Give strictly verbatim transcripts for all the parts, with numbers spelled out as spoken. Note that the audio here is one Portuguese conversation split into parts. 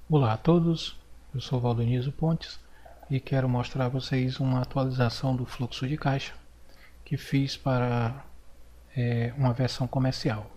Olá a todos, eu sou Valdenizo Pontes e quero mostrar a vocês uma atualização do fluxo de caixa que fiz para é, uma versão comercial.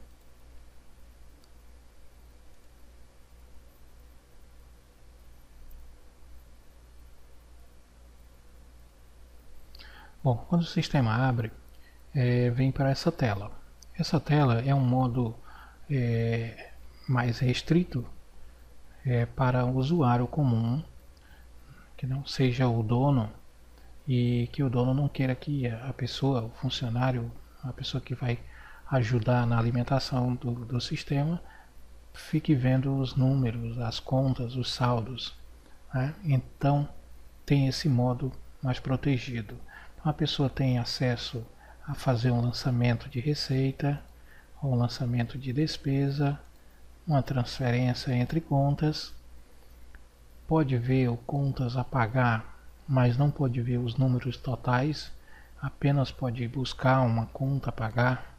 Bom, quando o sistema abre, é, vem para essa tela. Essa tela é um modo é, mais restrito é, para o usuário comum, que não seja o dono e que o dono não queira que a pessoa, o funcionário, a pessoa que vai ajudar na alimentação do, do sistema, fique vendo os números, as contas, os saldos, né? Então tem esse modo mais protegido. Então a pessoa tem acesso a fazer um lançamento de receita, um lançamento de despesa, uma transferência entre contas, pode ver contas a pagar, mas não pode ver os números totais, apenas pode buscar uma conta a pagar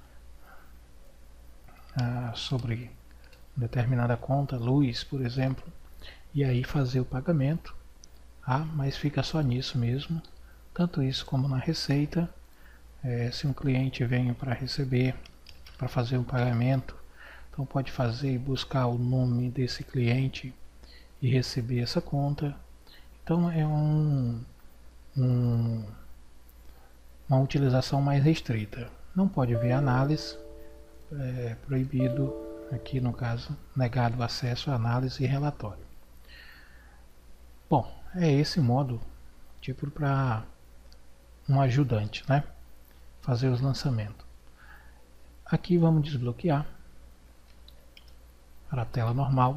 ah, sobre determinada conta, luz, por exemplo, e aí fazer o pagamento, ah, mas fica só nisso mesmo, tanto isso como na receita. É, se um cliente vem para receber, para fazer um pagamento, então pode fazer e buscar o nome desse cliente e receber essa conta. Então é um, um, uma utilização mais restrita. Não pode ver análise, é proibido, aqui no caso, negado o acesso a análise e relatório. Bom, é esse modo, tipo para um ajudante, né? Fazer os lançamentos. Aqui vamos desbloquear para a tela normal.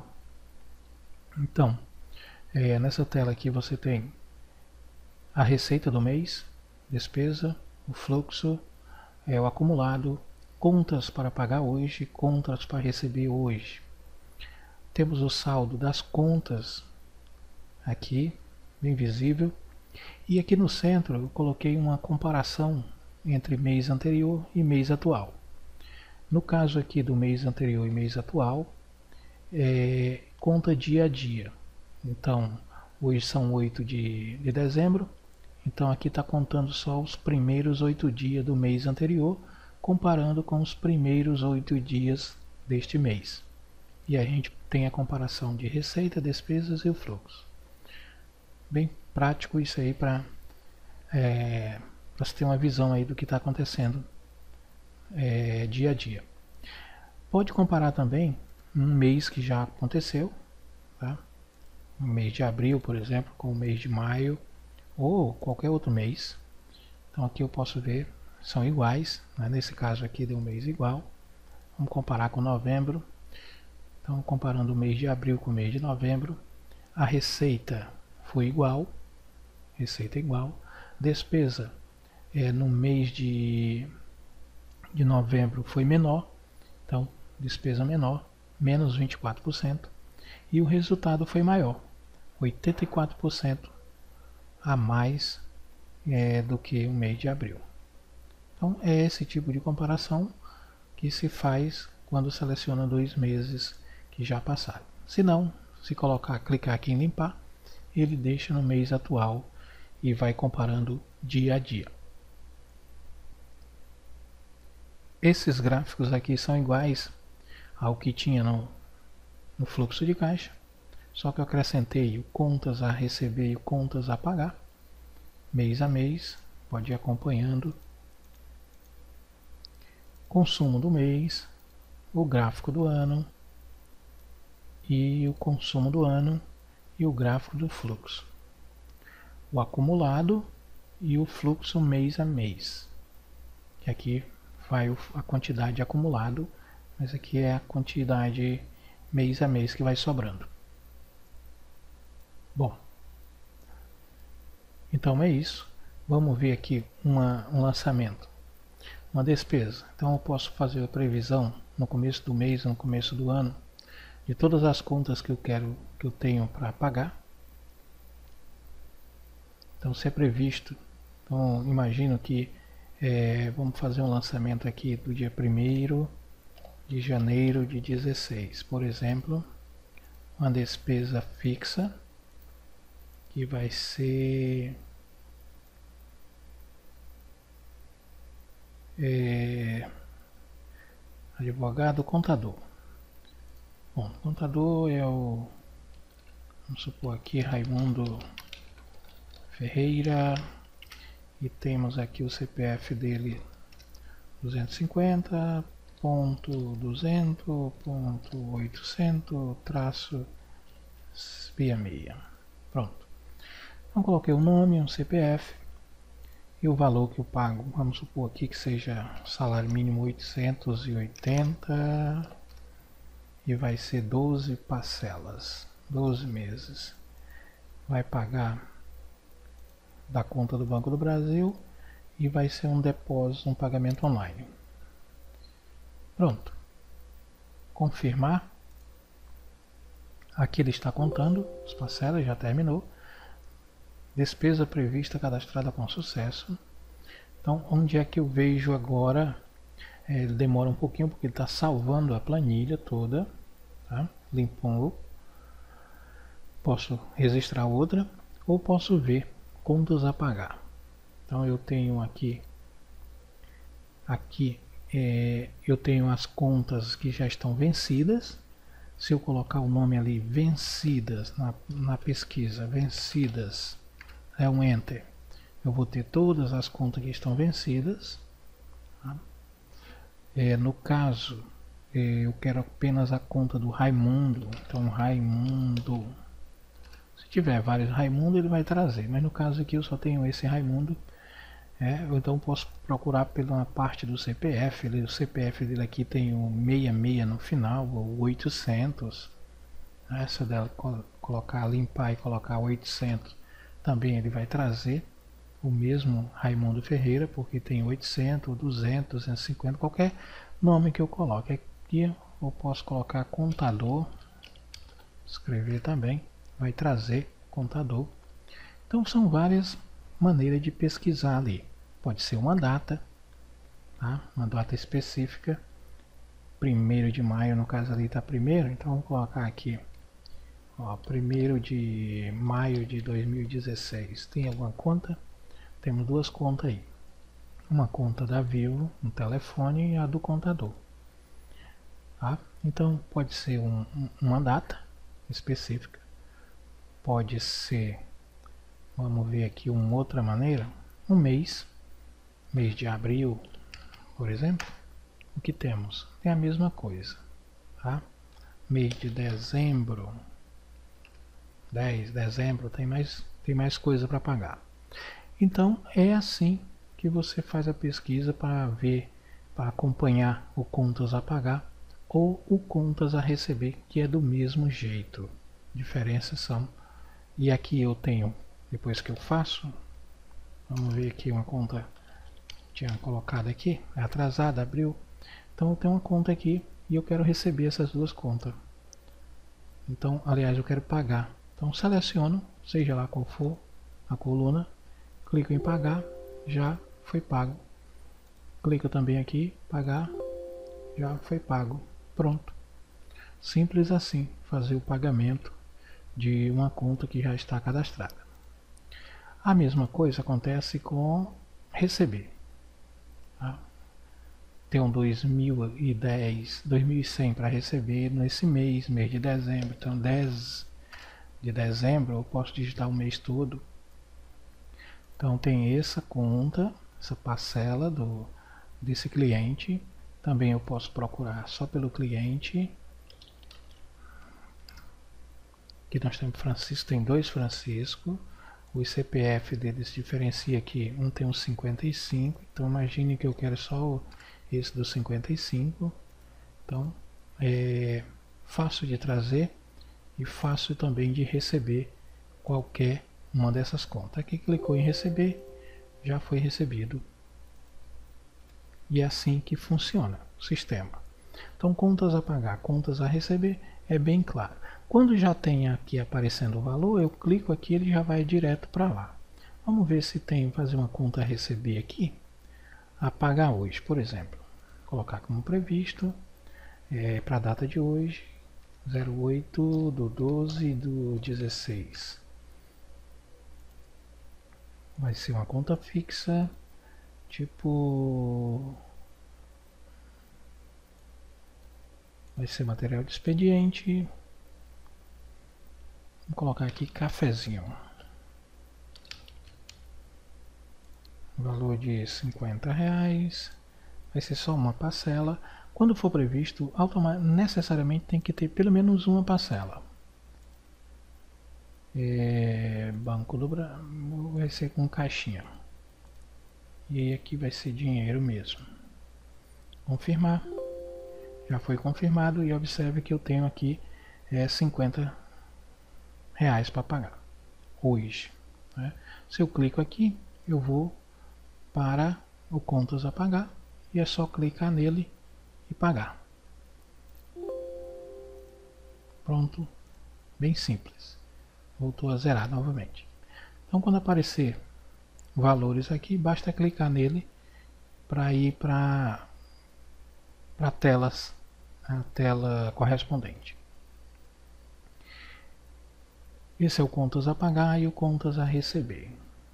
Então, é, nessa tela aqui você tem a receita do mês, despesa, o fluxo, é, o acumulado, contas para pagar hoje, contas para receber hoje. Temos o saldo das contas aqui, bem visível. E aqui no centro eu coloquei uma comparação entre mês anterior e mês atual. No caso aqui do mês anterior e mês atual, é, conta dia a dia. Então, hoje são oito de, de dezembro, então aqui está contando só os primeiros oito dias do mês anterior, comparando com os primeiros oito dias deste mês. E a gente tem a comparação de receita, despesas e o fluxo. Bem prático isso aí para é, você ter uma visão aí do que está acontecendo é, dia a dia. Pode comparar também um mês que já aconteceu, tá? O mês de abril, por exemplo, com o mês de maio ou qualquer outro mês. Então aqui eu posso ver, são iguais, né? Nesse caso aqui deu um mês igual. Vamos comparar com novembro. Então comparando o mês de abril com o mês de novembro, a receita foi igual, receita igual, despesa é, no mês de, de novembro foi menor, então despesa menor, menos vinte e quatro por cento, e o resultado foi maior, oitenta e quatro por cento a mais é, do que o mês de abril. Então é esse tipo de comparação que se faz quando seleciona dois meses que já passaram. Se não, se colocar, clicar aqui em limpar, ele deixa no mês atual e vai comparando dia a dia. Esses gráficos aqui são iguais ao que tinha no, no fluxo de caixa, só que eu acrescentei o contas a receber e o contas a pagar, mês a mês, pode ir acompanhando. Consumo do mês, o gráfico do ano e o consumo do ano e o gráfico do fluxo, o acumulado e o fluxo mês a mês, que aqui vai a quantidade acumulado, mas aqui é a quantidade mês a mês que vai sobrando. Bom, então é isso. Vamos ver aqui uma, um lançamento, uma despesa. Então eu posso fazer a previsão no começo do mês, no começo do ano, de todas as contas que eu quero, que eu tenho para pagar. Então se é previsto, então imagino que é, vamos fazer um lançamento aqui do dia primeiro de janeiro de dezesseis, por exemplo. uma despesa fixa, que vai ser é, advogado contador. Bom, contador é o, vamos supor aqui, Raimundo Ferreira, e temos aqui o C P F dele, duzentos e cinquenta ponto duzentos ponto oitocentos traço seis seis. Pronto. Então coloquei o nome, um C P F e o valor que eu pago. Vamos supor aqui que seja salário mínimo oitocentos e oitenta e vai ser doze parcelas, doze meses. Vai pagar da conta do Banco do Brasil e vai ser um depósito, um pagamento online. Pronto. Confirmar. Aqui ele está contando as parcelas, já terminou. Despesa prevista cadastrada com sucesso. Então, onde é que eu vejo agora? É, ele demora um pouquinho porque ele está salvando a planilha toda, tá? Limpando. Posso registrar outra ou posso ver contas a pagar. Então eu tenho aqui, aqui é, eu tenho as contas que já estão vencidas. Se eu colocar o nome ali, vencidas, na, na pesquisa, vencidas, é um Enter, eu vou ter todas as contas que estão vencidas. Tá? É, no caso, é, eu quero apenas a conta do Raimundo, então Raimundo, se tiver vários Raimundo ele vai trazer, mas no caso aqui eu só tenho esse Raimundo. É, então posso procurar pela parte do C P F. Ele, o C P F dele aqui tem o sessenta e seis no final, ou oitocentos. Né? Se eu der, colocar, limpar e colocar oitocentos, também ele vai trazer o mesmo Raimundo Ferreira, porque tem oitocentos, duzentos, duzentos e cinquenta, qualquer nome que eu coloque. Aqui eu posso colocar contador, escrever também, vai trazer contador. Então são várias maneiras de pesquisar ali. Pode ser uma data, tá? Uma data específica, primeiro de maio, no caso ali está primeiro, então vamos colocar aqui, ó, primeiro de maio de dois mil e dezesseis. Tem alguma conta? Temos duas contas aí, uma conta da Vivo, um telefone, e a do contador. Tá? Então pode ser um, um, uma data específica, pode ser, vamos ver aqui uma outra maneira, um mês, mês de abril, por exemplo. O que temos? Tem a mesma coisa, tá? Mês de dezembro, dez de dezembro, tem mais, tem mais coisa para pagar. Então é assim que você faz a pesquisa para ver, para acompanhar o contas a pagar ou o contas a receber, que é do mesmo jeito. Diferenças são, e aqui eu tenho, depois que eu faço, vamos ver aqui uma conta, tinha colocado aqui, é atrasada, abriu. Então eu tenho uma conta aqui e eu quero receber essas duas contas. Então, aliás, eu quero pagar. Então seleciono, seja lá qual for a coluna, clico em pagar, já foi pago. Clico também aqui, pagar, já foi pago. Pronto. Simples assim, fazer o pagamento de uma conta que já está cadastrada. A mesma coisa acontece com receber. Tá? Tem um dois mil e dez, dois mil e cem para receber nesse mês, mês de dezembro. Então dez de dezembro eu posso digitar o mês todo. Então tem essa conta, essa parcela do, desse cliente. Também eu posso procurar só pelo cliente. Aqui nós temos Francisco, tem dois Francisco. O C P F deles diferencia aqui, um tem um cinquenta e cinco, então imagine que eu quero só esse do cinquenta e cinco. Então é fácil de trazer e fácil também de receber qualquer uma dessas contas. Aqui clicou em receber, já foi recebido. E é assim que funciona o sistema. Então contas a pagar, contas a receber, é bem claro. Quando já tem aqui aparecendo o valor, eu clico aqui, ele já vai direto para lá. Vamos ver se tem, fazer uma conta a receber aqui, a pagar hoje, por exemplo. Colocar como previsto, é, para a data de hoje, zero oito do doze do dezesseis. Vai ser uma conta fixa, tipo... vai ser material de expediente. Vou colocar aqui cafezinho. Valor de cinquenta reais. Vai ser só uma parcela. Quando for previsto, necessariamente tem que ter pelo menos uma parcela. É, Banco do Brasil vai ser com caixinha. E aí aqui vai ser dinheiro mesmo. Confirmar. Já foi confirmado e observe que eu tenho aqui é, cinquenta reais para pagar hoje. Né? Se eu clico aqui, eu vou para o contas a pagar e é só clicar nele e pagar. Pronto, bem simples. Voltou a zerar novamente. Então, quando aparecer valores aqui, basta clicar nele para ir para para telas, a tela correspondente. Esse é o contas a pagar e o contas a receber.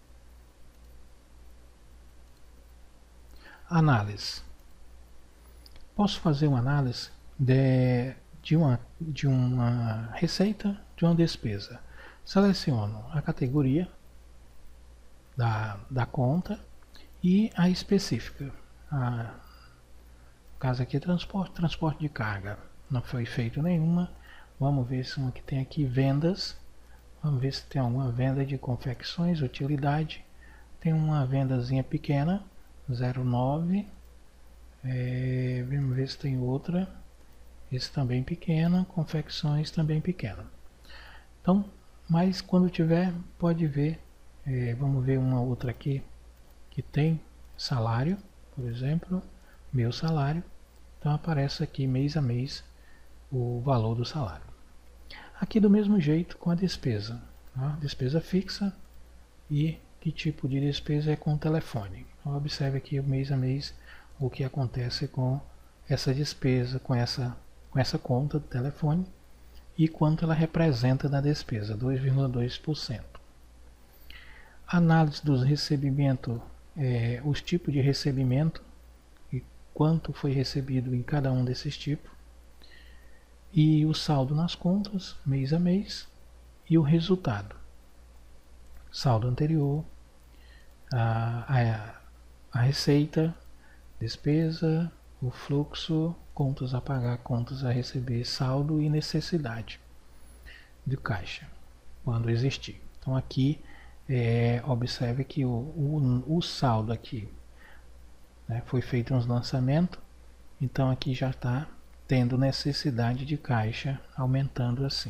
Análise. Posso fazer uma análise de, de, uma, de uma receita, de uma despesa. Seleciono a categoria da, da conta e a específica. A, no caso aqui é transporte, transporte de carga. Não foi feito nenhuma. Vamos ver se uma que tem aqui vendas. Vamos ver se tem alguma venda de confecções, utilidade. Tem uma vendazinha pequena, zero vírgula nove. É, vamos ver se tem outra. Esse também pequena, confecções também pequena. Então, mas quando tiver, pode ver. É, vamos ver uma outra aqui que tem salário, por exemplo, meu salário. Então aparece aqui mês a mês o valor do salário. Aqui do mesmo jeito com a despesa, tá? Despesa fixa e que tipo de despesa é com o telefone. Então, observe aqui mês a mês o que acontece com essa despesa, com essa, com essa conta do telefone e quanto ela representa na despesa, dois vírgula dois por cento. Análise dos recebimentos, é, os tipos de recebimento e quanto foi recebido em cada um desses tipos. E o saldo nas contas, mês a mês, e o resultado. Saldo anterior, a, a, a receita, despesa, o fluxo, contas a pagar, contas a receber, saldo e necessidade de caixa, quando existir. Então aqui, é, observe que o, o, o saldo aqui, né, foi feito uns lançamentos, então aqui já está tendo necessidade de caixa aumentando assim.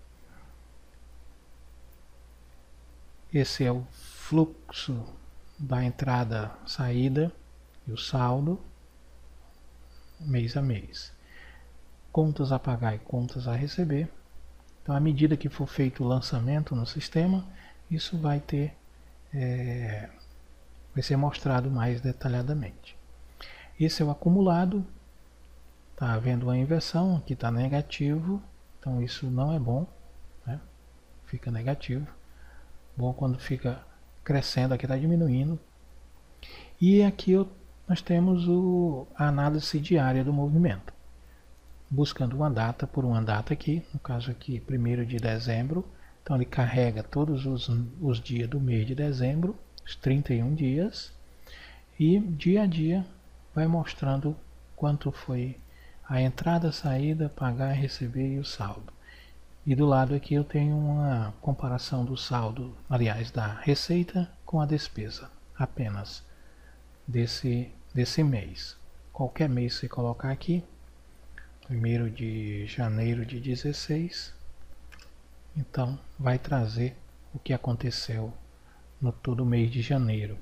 Esse é o fluxo da entrada, saída e o saldo mês a mês. Contas a pagar e contas a receber. Então, à medida que for feito o lançamento no sistema, isso vai ter, é, vai ser mostrado mais detalhadamente. Esse é o acumulado. Está havendo uma inversão, aqui está negativo, então isso não é bom, né? Fica negativo. Bom quando fica crescendo, aqui está diminuindo. E aqui eu, nós temos o, a análise diária do movimento. Buscando uma data por uma data aqui, no caso aqui primeiro de dezembro, então ele carrega todos os, os dias do mês de dezembro, os trinta e um dias, e dia a dia vai mostrando quanto foi a entrada, saída, pagar, receber e o saldo. E do lado aqui eu tenho uma comparação do saldo, aliás, da receita com a despesa, apenas desse, desse mês. Qualquer mês você colocar aqui, primeiro de janeiro de dezesseis, então vai trazer o que aconteceu no todo mês de janeiro.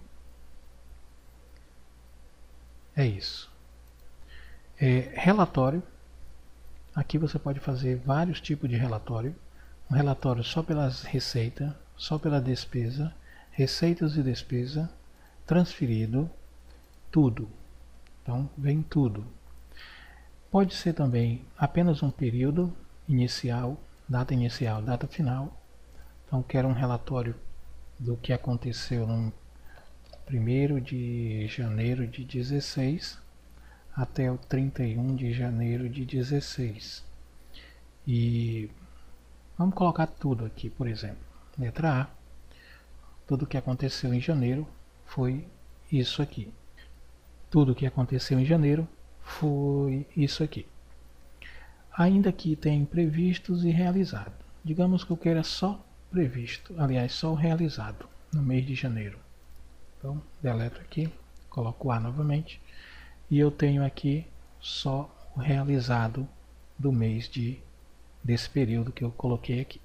É isso. É, relatório. Aqui você pode fazer vários tipos de relatório. Um relatório só pelas receitas, só pela despesa, receitas e despesa, transferido, tudo. Então vem tudo. Pode ser também apenas um período inicial, data inicial, data final. Então quero um relatório do que aconteceu no primeiro de janeiro de dezesseis até o trinta e um de janeiro de dezesseis. E vamos colocar tudo aqui, por exemplo. Letra A. Tudo que aconteceu em janeiro foi isso aqui. Tudo que aconteceu em janeiro foi isso aqui. Ainda aqui tem previstos e realizado. Digamos que eu queira só previsto, aliás, só o realizado no mês de janeiro. Então, deleto aqui, coloco A novamente e eu tenho aqui só o realizado do mês de desse período que eu coloquei aqui.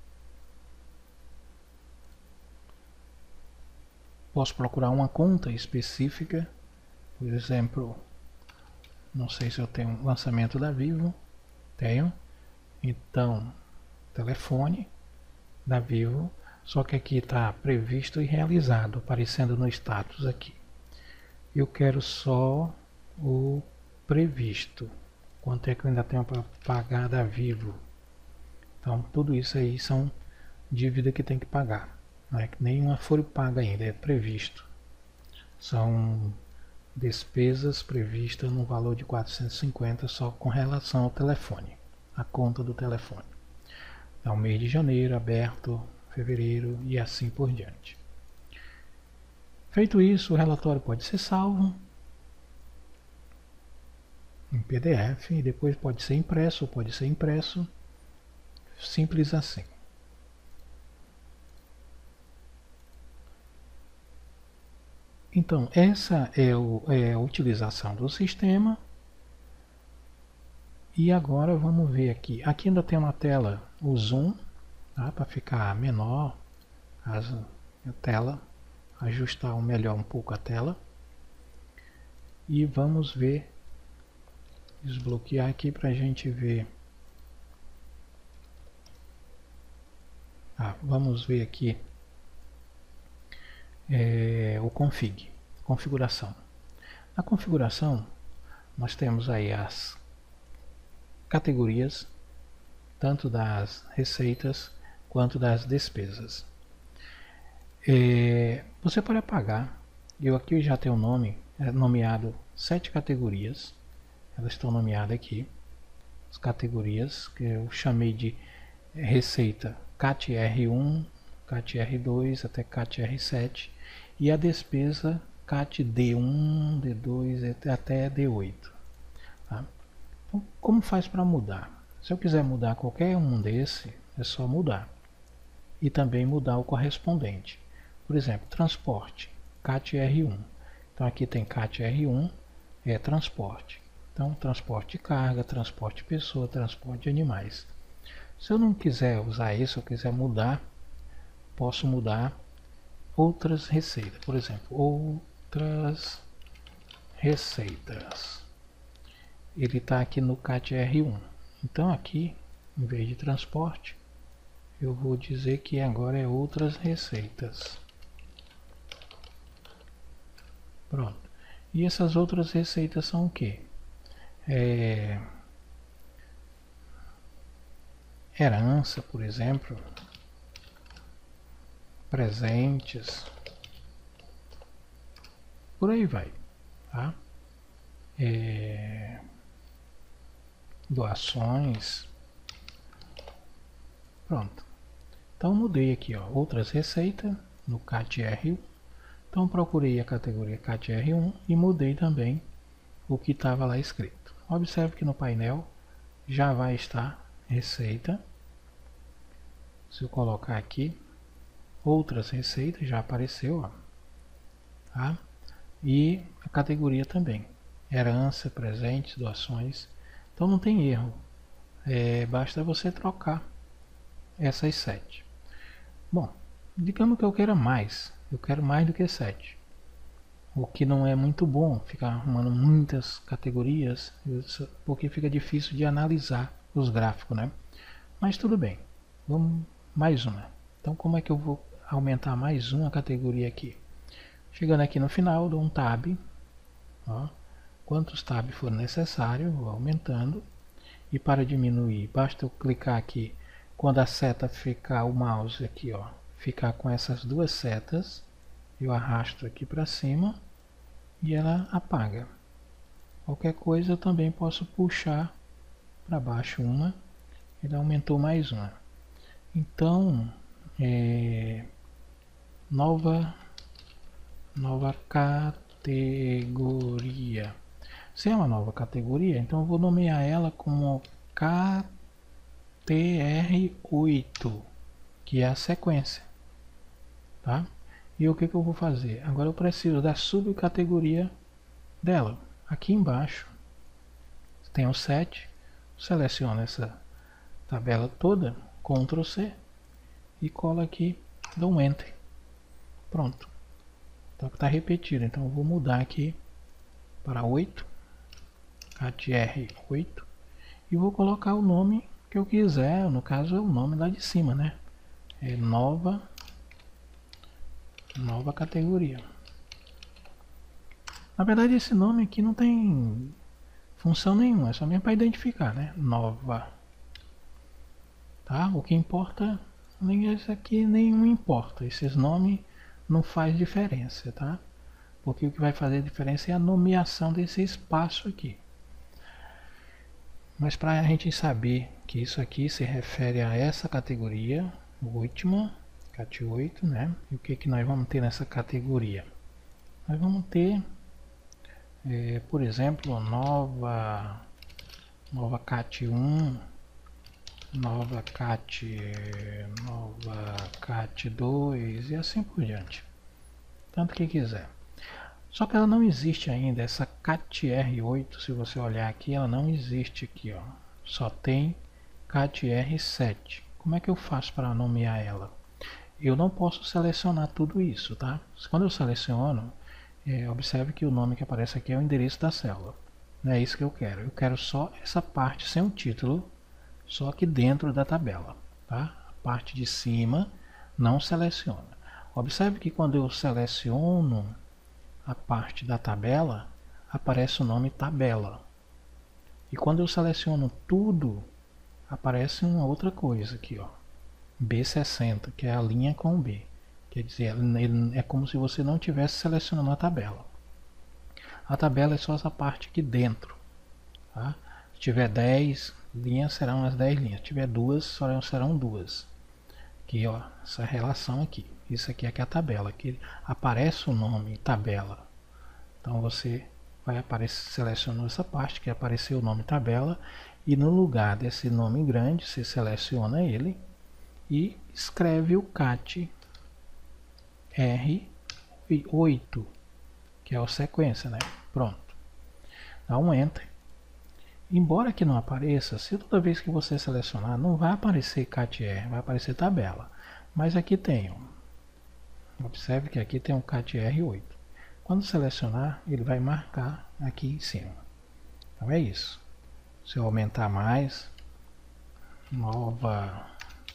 Posso procurar uma conta específica, por exemplo, não sei se eu tenho um lançamento da Vivo, tenho, então telefone da Vivo, só que aqui está previsto e realizado, aparecendo no status aqui. Eu quero só o previsto, quanto é que eu ainda tenho para pagar da Vivo. Então tudo isso aí são dívida que tem que pagar. Não é que nenhuma foi paga ainda, é previsto. São despesas previstas no valor de quatrocentos e cinquenta só com relação ao telefone, a conta do telefone. Então, mês de janeiro aberto, fevereiro e assim por diante. Feito isso, o relatório pode ser salvo em P D F e depois pode ser impresso, pode ser impresso, simples assim. Então, essa é, o, é a utilização do sistema. E agora vamos ver aqui. Aqui ainda tem uma tela, o zoom, tá? Para ficar menor as, a tela, ajustar melhor um pouco a tela. E vamos ver, desbloquear aqui para a gente ver. Ah, vamos ver aqui. É, o config, configuração. Na configuração nós temos aí as categorias, tanto das receitas quanto das despesas. É, você pode apagar, eu aqui já tenho o nome, é nomeado sete categorias, elas estão nomeadas aqui, as categorias que eu chamei de receita C A T R um, C A T R dois até C A T R sete e a despesa C A T D um, D dois até D oito. Tá? Então, como faz para mudar? Se eu quiser mudar qualquer um desse, é só mudar. E também mudar o correspondente. Por exemplo, transporte, C A T R um. Então aqui tem C A T R um, é transporte. Então, transporte de carga, transporte de pessoa, transporte de animais. Se eu não quiser usar isso, eu quiser mudar, posso mudar outras receitas. Por exemplo, outras receitas. Ele está aqui no C A T R um. Então aqui, em vez de transporte, eu vou dizer que agora é outras receitas. Pronto. E essas outras receitas são o quê? É... herança, por exemplo, presentes, por aí vai, tá? É... doações, pronto. Então mudei aqui, ó, outras receitas no C A T R um. Então procurei a categoria C A T R um e mudei também o que estava lá escrito. Observe que no painel já vai estar receita. Se eu colocar aqui outras receitas, já apareceu, ó, tá? E a categoria também, herança, presentes, doações. Então não tem erro, é, basta você trocar essas sete. Bom, digamos que eu queira mais, eu quero mais do que sete. O que não é muito bom, ficar arrumando muitas categorias, porque fica difícil de analisar os gráficos, né? Mas tudo bem, vamos mais uma. Então como é que eu vou aumentar mais uma categoria aqui? Chegando aqui no final, dou um tab, ó, quantos tabs for necessário, vou aumentando, E para diminuir, basta eu clicar aqui. Quando a seta ficar, o mouse aqui, ó, ficar com essas duas setas, eu arrasto aqui para cima e ela apaga. Qualquer coisa eu também posso puxar para baixo uma, ele aumentou mais uma. Então, é, nova, nova categoria. Se é uma nova categoria, então eu vou nomear ela como K T R oito, que é a sequência, tá? E o que, que eu vou fazer? Agora eu preciso da subcategoria dela. Aqui embaixo tem o set, seleciono essa tabela toda, control C e colo aqui, dou um Enter. Pronto. Então está repetido, então eu vou mudar aqui para oito, K T R oito, e vou colocar o nome que eu quiser, no caso é o nome lá de cima, né? É nova, nova categoria. Na verdade esse nome aqui não tem função nenhuma, é só mesmo para identificar, né? Nova. Tá? O que importa, nem esse aqui nenhum importa, esses nomes não faz diferença, tá? Porque o que vai fazer diferença é a nomeação desse espaço aqui. Mas para a gente saber que isso aqui se refere a essa categoria, última, K T oito, né? E o que, que nós vamos ter nessa categoria? Nós vamos ter, é, por exemplo, nova, nova K T um, nova K T, nova K T dois e assim por diante. Tanto que quiser. Só que ela não existe ainda, essa K T R oito, se você olhar aqui, ela não existe aqui, ó. Só tem K T R sete. Como é que eu faço para nomear ela? Eu não posso selecionar tudo isso, tá? Quando eu seleciono, é, observe que o nome que aparece aqui é o endereço da célula. Não é isso que eu quero. Eu quero só essa parte sem o título, só que dentro da tabela, tá? A parte de cima não seleciona. Observe que quando eu seleciono a parte da tabela, aparece o nome tabela. E quando eu seleciono tudo, aparece uma outra coisa aqui, ó, B sessenta, que é a linha com B. Quer dizer, ele é como se você não estivesse selecionando a tabela. A tabela é só essa parte aqui dentro. Tá? Se tiver dez linhas, serão as dez linhas. Se tiver duas, só serão duas. Aqui, ó, essa relação aqui. Isso aqui é que é a tabela. Aqui aparece o nome tabela. Então você vai aparecer, selecionando essa parte que apareceu o nome tabela, e no lugar desse nome grande você seleciona ele e escreve o K T R oito, que é a sequência, né? Pronto. Dá um Enter. Embora que não apareça, se toda vez que você selecionar, não vai aparecer K T R, vai aparecer tabela. Mas aqui tem, ó. Observe que aqui tem um K T R oito. Quando selecionar, ele vai marcar aqui em cima. Então é isso. Se eu aumentar mais, nova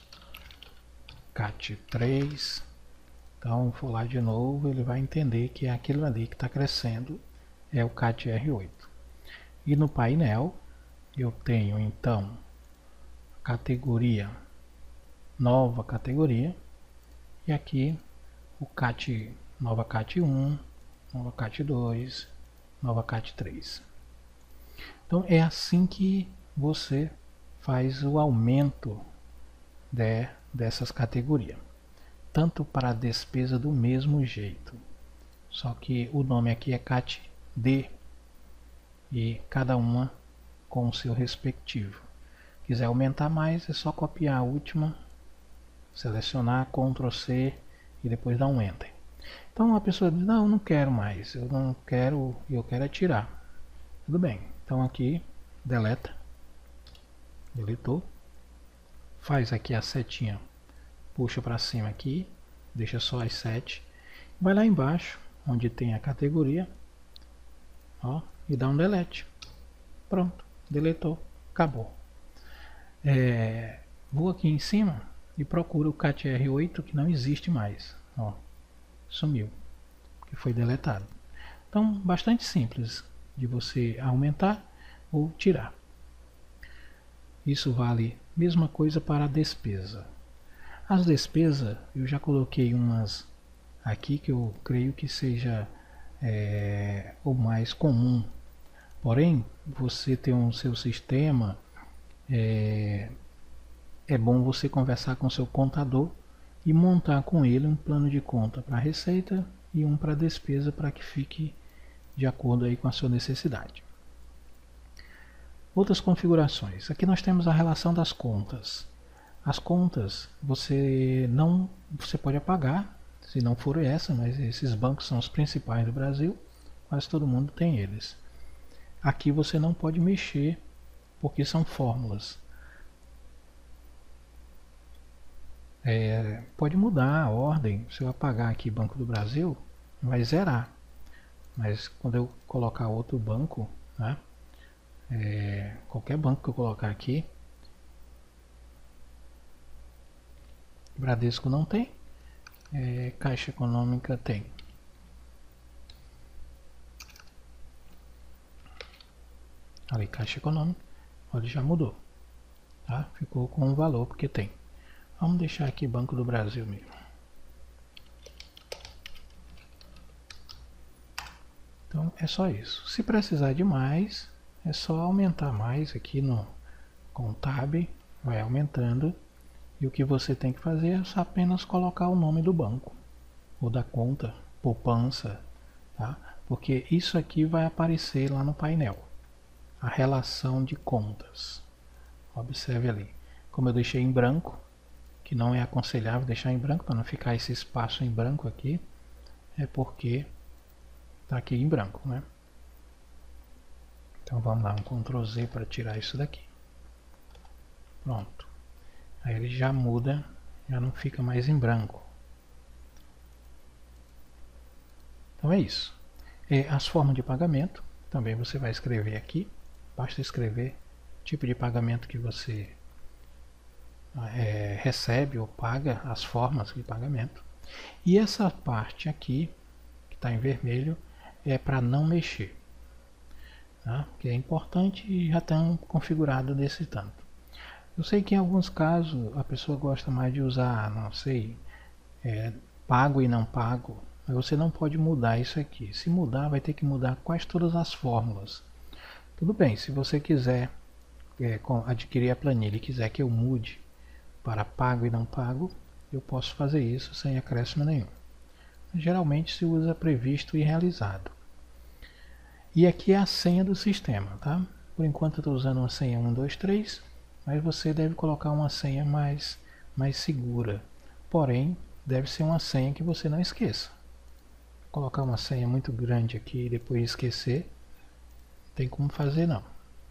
K T três, então for lá de novo, ele vai entender que é aquilo ali que está crescendo, é o K T R oito. E no painel, eu tenho então categoria, nova categoria, e aqui o K T, nova K T um, nova K T dois, nova K T três. Então é assim que você faz o aumento de, dessas categorias. Tanto para a despesa do mesmo jeito. Só que o nome aqui é K T D. E cada uma com o seu respectivo. Quiser aumentar mais, é só copiar a última, selecionar, control C e depois dar um Enter. Então a pessoa diz, não, eu não quero mais, eu não quero, eu quero é tirar. Tudo bem, então aqui, deleta, deletou, faz aqui a setinha, puxa para cima aqui, deixa só as sete, vai lá embaixo, onde tem a categoria, ó, e dá um delete. Pronto, deletou, acabou. É, vou aqui em cima e procuro o K T R oito, que não existe mais. Ó, sumiu, que foi deletado. Então, bastante simples de você aumentar ou tirar. Isso vale mesma coisa para a despesa. As despesas eu já coloquei umas aqui que eu creio que seja é, o mais comum. Porém, você ter um seu sistema, é, é bom você conversar com seu contador e montar com ele um plano de conta para receita e um para despesa, para que fique de acordo aí com a sua necessidade. Outras configurações. Aqui nós temos a relação das contas. As contas você não você pode apagar, se não for essa, mas esses bancos são os principais do Brasil, quase todo mundo tem eles. Aqui você não pode mexer porque são fórmulas. É, pode mudar a ordem. Se eu apagar aqui Banco do Brasil, vai zerar. Mas quando eu colocar outro banco, né, é, qualquer banco que eu colocar aqui, Bradesco não tem, é, Caixa Econômica tem. Ali, Caixa Econômica, olha, já mudou, tá? Ficou com um valor porque tem. Vamos deixar aqui Banco do Brasil mesmo. Então é só isso. Se precisar de mais, é só aumentar mais aqui no com o Tab, vai aumentando. E o que você tem que fazer é só apenas colocar o nome do banco ou da conta, poupança, tá? Porque isso aqui vai aparecer lá no painel, a relação de contas. Observe ali, como eu deixei em branco, que não é aconselhável deixar em branco para não ficar esse espaço em branco aqui, é porque está aqui em branco, né? Então vamos lá, um control Z para tirar isso daqui. Pronto. Aí ele já muda, já não fica mais em branco. Então é isso. E as formas de pagamento, também você vai escrever aqui. Basta escrever o tipo de pagamento que você é, recebe ou paga, as formas de pagamento. E essa parte aqui, que está em vermelho, é para não mexer. Tá? Que é importante e já está configurado desse tanto. Eu sei que em alguns casos a pessoa gosta mais de usar, não sei, é, pago e não pago, mas você não pode mudar isso aqui. Se mudar, vai ter que mudar quase todas as fórmulas. Tudo bem, se você quiser é, adquirir a planilha e quiser que eu mude para pago e não pago, eu posso fazer isso sem acréscimo nenhum. Geralmente se usa previsto e realizado. E aqui é a senha do sistema, tá? Por enquanto eu estou usando uma senha um dois três, mas você deve colocar uma senha mais, mais segura. Porém, deve ser uma senha que você não esqueça. Colocar uma senha muito grande aqui e depois esquecer, não tem como fazer não.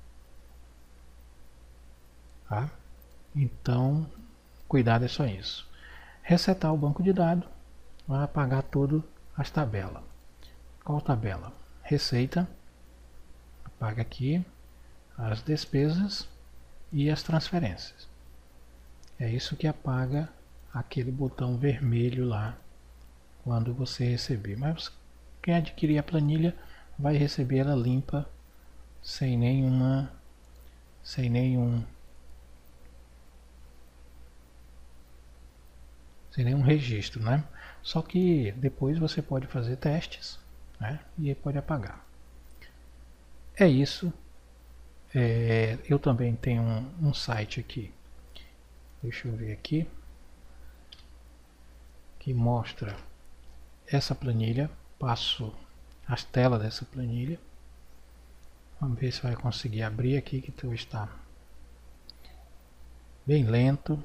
Tá? Então, cuidado, é só isso. Resetar o banco de dados, vai apagar tudo as tabelas. Qual tabela? Receita, apaga aqui as despesas e as transferências. É isso que apaga aquele botão vermelho lá quando você receber. Mas quem adquirir a planilha vai receber ela limpa, sem nenhuma, sem nenhum, sem nenhum registro, né? Só que depois você pode fazer testes, né? E pode apagar. É isso. É, eu também tenho um, um site aqui, deixa eu ver aqui, que mostra essa planilha, passo as telas dessa planilha. Vamos ver se vai conseguir abrir aqui, que tu está bem lento.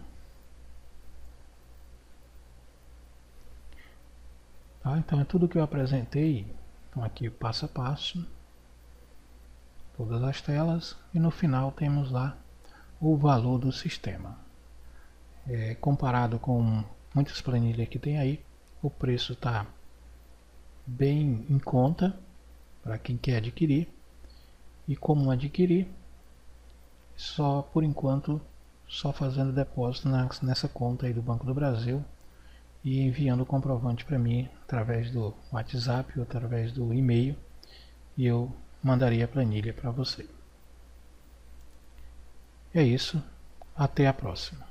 Tá, então é tudo que eu apresentei, então aqui passo a passo. Todas as telas e no final temos lá o valor do sistema. É, comparado com muitas planilhas que tem aí, o preço está bem em conta para quem quer adquirir. E como adquirir? Só por enquanto, só fazendo depósito nessa conta aí do Banco do Brasil e enviando o comprovante para mim através do WhatsApp ou através do e-mail, e eu mandaria a planilha para você. É isso. Até a próxima.